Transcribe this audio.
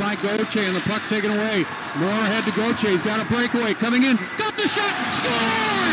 by Gauthier, and the puck taken away. Moore ahead to Gauthier. He's got a breakaway coming in. Got the shot. Score!